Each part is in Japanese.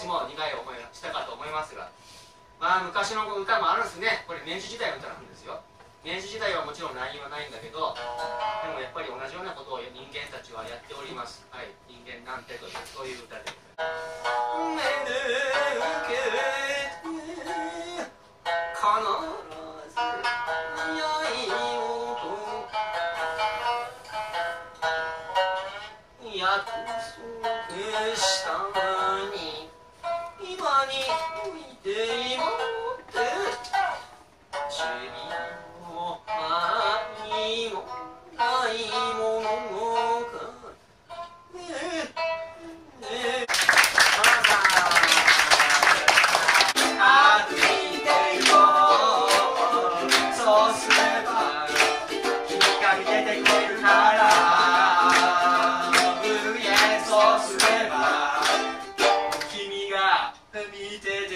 しも苦い思いがしたかと思いますが、まあ昔の歌もあるんですね。これ明治時代の歌なんですよ。明治時代はもちろん内容はないんだけど、でもやっぱり同じようなことを人間たちはやっております。はい、人間なんてという、そういう歌で。約束したに今において今もって塵も愛もないものか歩いていこうそうすれば君が見ててくれるからそうすれば君が見てて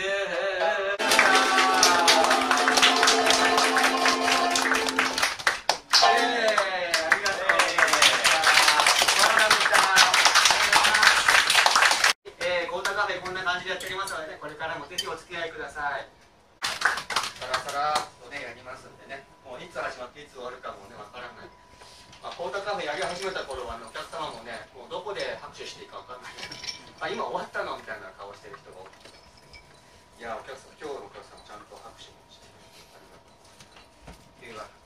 コータカフェこんな感じでやっておりますのでね、これからもぜひお付き合いください。サラサラとねやりますんでね、もういつ始まっていつ終わるかもねわからない。コータカフェやり始めた頃はお客様もね、もうどこで拍手していいか分かんない今終わったのみたいな顔してる人が多くて、いやお客さん、今日のお客さんちゃんと拍手もしてありがとうっていうわけ